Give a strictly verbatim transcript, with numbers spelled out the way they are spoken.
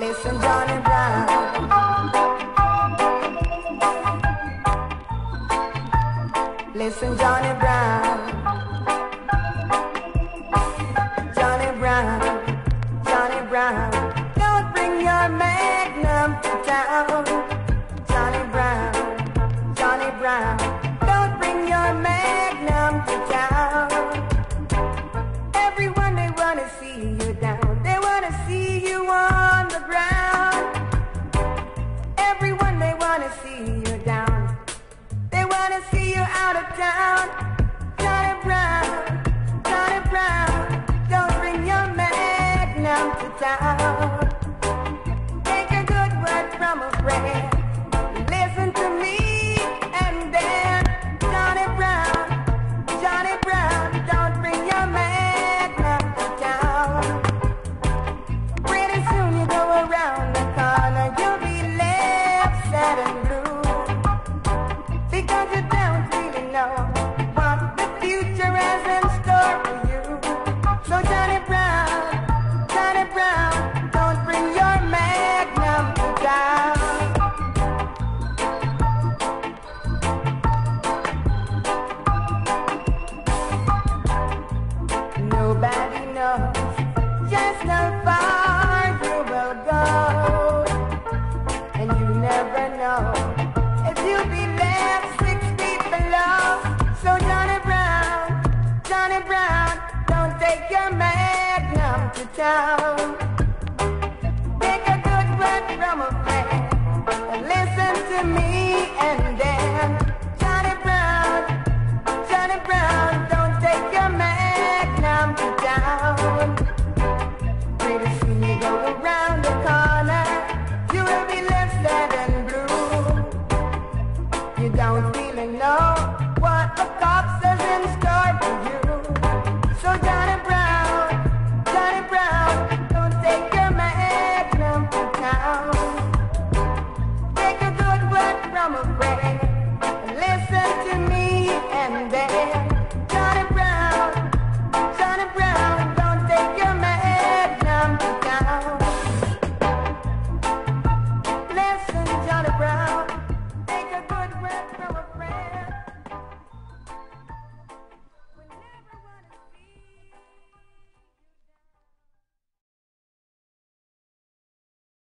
Listen, Johnny Brown. Listen, Johnny Brown. Johnny Brown, Johnny Brown, don't bring your magnum to town. Johnny Brown, Johnny Brown, don't bring your magnum to town. Everyone, they wanna see you down. They wanna see you on the ground. Everyone, they wanna see you down. They wanna see you out of town. Johnny Brown, Johnny Brown, don't bring your magnum to town. Take a good word from a friend. Listen to me and then Johnny Brown, Johnny Brown, don't bring your magnum to town. Pretty soon you go around the corner, you'll be left sad and blue, because you don't really know what the future has in store for you. So Johnny Brown, Johnny Brown, don't bring your magnum to town. Nobody knows just how far you will go, and you never know if you'll be left six feet below. So Johnny Brown, Johnny Brown, don't take your magnum to town. Take a good word from a friend. Listen to me and then Johnny Brown, Johnny Brown, don't take your magnum to town. Pretty soon you go around the corner, you will be left sad and blue. You don't really know what the cops has in store